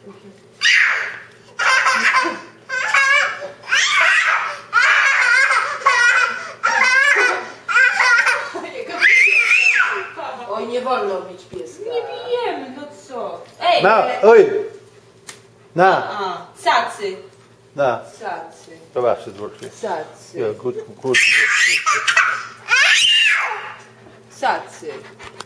Oj, nie wolno bić pieska. Nie bijemy, no co? Ej! Na, oj! Na! A, cacy. Na! Cacy. Zobaczcie, zobaczcie. Cacy. Ja, good. Cacy.